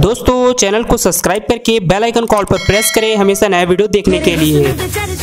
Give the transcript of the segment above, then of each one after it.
दोस्तों चैनल को सब्सक्राइब करके बेल आइकन कॉल पर प्रेस करें हमेशा नया वीडियो देखने के लिए।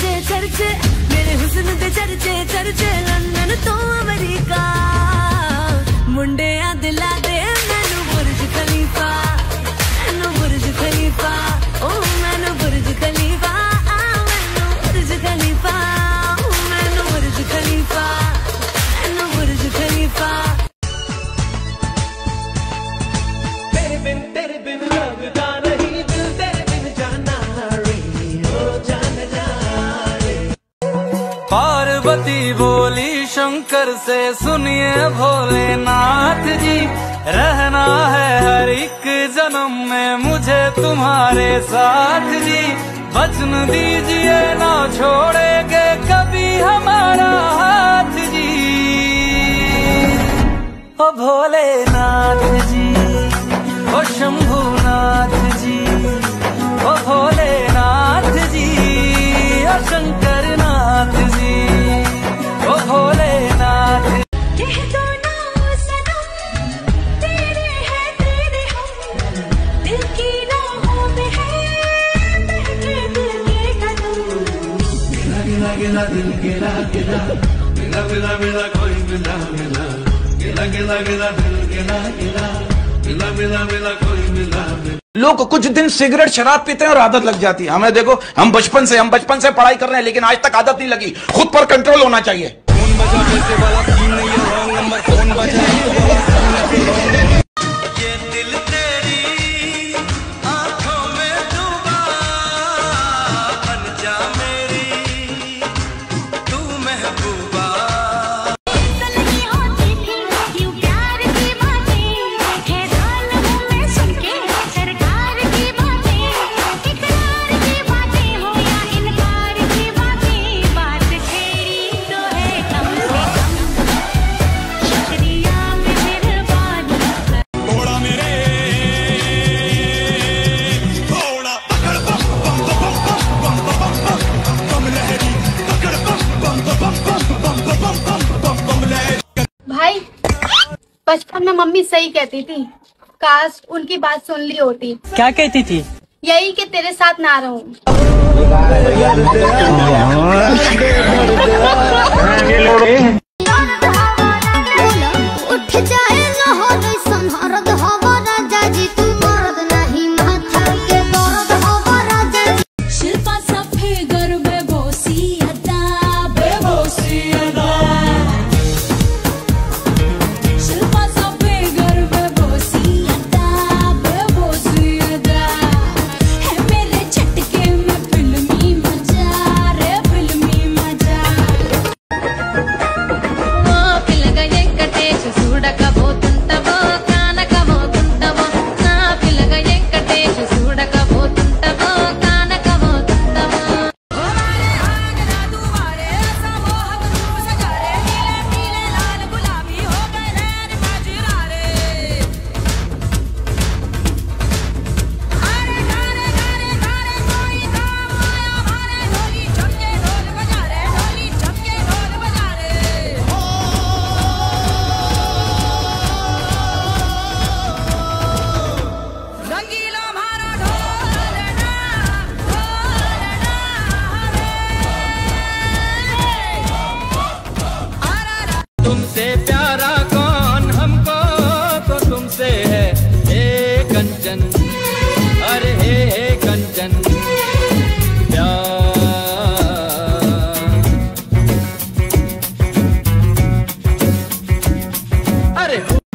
पार्वती बोली शंकर से, सुनिए भोलेनाथ जी, रहना है हर एक जन्म में मुझे तुम्हारे साथ जी। वचन दीजिए ना छोड़ेंगे कभी हमारा हाथ जी। ओ भोलेनाथ जी, ओ शंभुनाथ जी, ओ भोलेनाथ जी, ओ शंकरनाथ जी, ओ भोलेनाथ। कह दो ना सनम, तेरे हैं तेरे हम, दिल की राहों में है बहके दिल के कदम। गिला गिला दिल गिला गिला, गिला गिला गिला कोई गिला गिला, गिला गिला गिला दिल गिला गिला, गिला गिला गिला कोई गिला गिला। लोग कुछ दिन सिगरेट शराब पीते हैं और आदत लग जाती है। हमें देखो, हम बचपन से पढ़ाई कर रहे हैं लेकिन आज तक आदत नहीं लगी। खुद पर कंट्रोल होना चाहिए। फोन बजा पैसे वाला सीन नहीं है, रॉन्ग नंबर फोन बजा ये दिल तेरी आंखों में डूबा, बन जा मेरी तू महबूबा। नहीं होती थी यूं प्यार की बातें, हैरान हूँ मैं सुन के सरकार की बातें, इकरार की बातें हो या इनकार की बातें, बात तेरी तो है कम से कम, शुक्रिया मेहरबानी। थोड़ा मेरे थोड़ा पकड़ बम बम बम बम बम बम बम लहरी, पकड़ बम बम बम बम बम बम बम लहरी। भाई बचपन में मम्मी सही कहती थी, काश उनकी बात सुन ली होती। क्या कहती थी? यही कि तेरे साथ ना रहूं। उठ जाए लाहौर संहारद हवा राजा जी, तू मर्द नहीं माथा के दर्द हवा राजा जी। शिल्पा सफे गर बेबोसी अदा, बेबोसी अदा। शिल्पा सफे गर बेबोसी अदा, बेबोसी अदा। है मेरे झटके में फिल्मी मजा रे, फिल्मी मजा। तुमसे प्यारा कौन हमको तो तुमसे है हे कंचन, अरे हे कंचन प्यार। अरे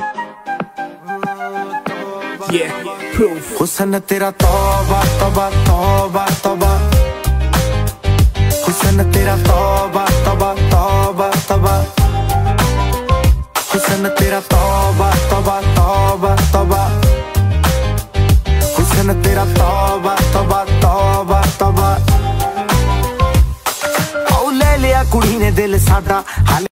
हुस्न तेरा तौबा तौबा तौबा तौबा, हुस्न तेरा तौबा तौबा तौबा तौबा, हुस्न तेरा तौबा तौबा तौबा तौबा, हुस्न तेरा तौबा तौबा तौबा तौबा। औ ले लिया कुड़ी ने दिल साडा।